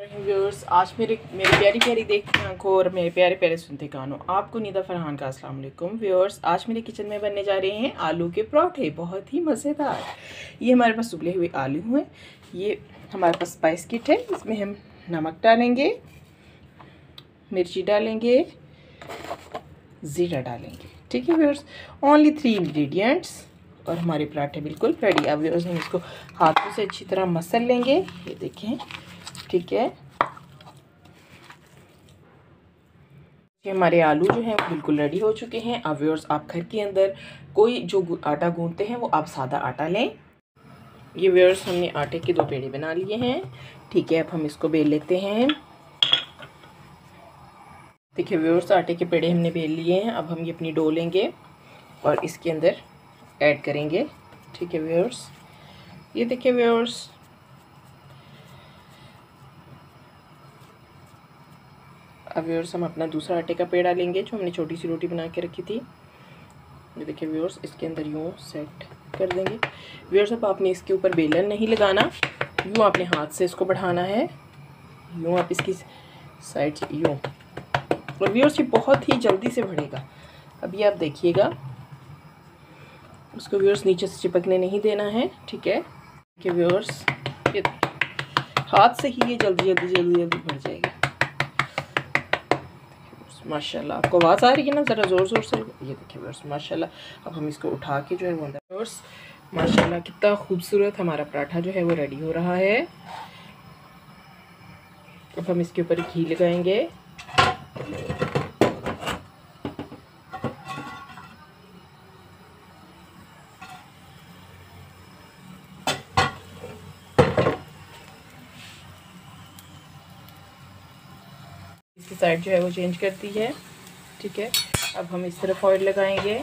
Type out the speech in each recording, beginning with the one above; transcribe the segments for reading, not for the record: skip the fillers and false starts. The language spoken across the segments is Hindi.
व्यूअर्स, आज मेरी प्यारी प्यारी देखती आंखों और मेरे प्यारे प्यारे सुनते कानों, आपको निदा फरहान का अस्सलाम वालेकुम। व्यूअर्स, आज मेरे किचन में बनने जा रहे हैं आलू के पराठे, बहुत ही मज़ेदार। ये हमारे पास उबले हुए आलू हैं, ये हमारे पास स्पाइस किट है, इसमें हम नमक डालेंगे, मिर्ची डालेंगे, ज़ीरा डालेंगे। ठीक है व्यूअर्स, ओनली 3 इंग्रेडिएंट्स और हमारे पराठे बिल्कुल रेडी। अब व्यूअर्स हम इसको हाथों से अच्छी तरह मसल लेंगे, ये देखें। ठीक है, ये हमारे आलू जो हैं वो बिल्कुल रेडी हो चुके हैं। अब व्यूअर्स, आप घर के अंदर कोई जो आटा गूंथते हैं वो आप सादा आटा लें। ये व्यूअर्स, हमने आटे के 2 पेड़े बना लिए हैं। ठीक है, अब हम इसको बेल लेते हैं। देखिए व्यूअर्स, आटे के पेड़े हमने बेल लिए हैं। अब हम ये अपनी डो लेंगे और इसके अंदर ऐड करेंगे। ठीक है व्यूअर्स, ये देखिए व्यूअर्स, अब व्यूअर्स हम अपना दूसरा आटे का पेड़ा लेंगे जो हमने छोटी सी रोटी बना के रखी थी। ये देखिए व्यूअर्स, इसके अंदर यूँ सेट कर देंगे। व्यूअर्स, अब आपने इसके ऊपर बेलन नहीं लगाना, यूँ आपने हाथ से इसको बढ़ाना है, यूँ आप इसकी साइड से यूँ। और व्यूअर्स, ये बहुत ही जल्दी से बढ़ेगा। अभी आप देखिएगा, उसको व्यूअर्स नीचे से चिपकने नहीं देना है। ठीक है, देखिए व्यूअर्स, ये हाथ से ही ये जल्दी बढ़ जाएगा। माशाल्लाह, आपको आवाज़ आ रही है ना, ज़रा ज़ोर ज़ोर से। ये देखिए व्यूअर्स, माशाल्लाह। अब हम इसको उठा के जो है वो अंदर, व्यूअर्स माशाल्लाह कितना खूबसूरत हमारा पराठा जो है वो रेडी हो रहा है। अब हम इसके ऊपर घी लगाएंगे। इसकी साइड जो है वो चेंज करती है। ठीक है, अब हम इस तरफ ऑयल लगाएंगे।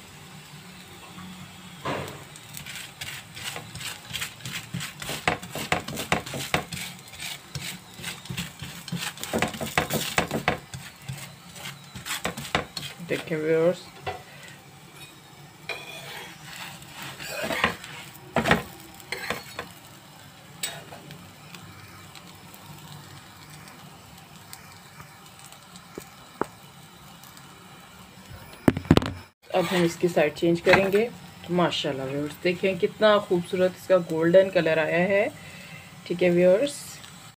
देखिए व्यूअर्स, अब हम इसकी साइड चेंज करेंगे। तो माशाल्लाह व्यूअर्स, देखें कितना खूबसूरत इसका गोल्डन कलर आया है। ठीक है व्यूअर्स,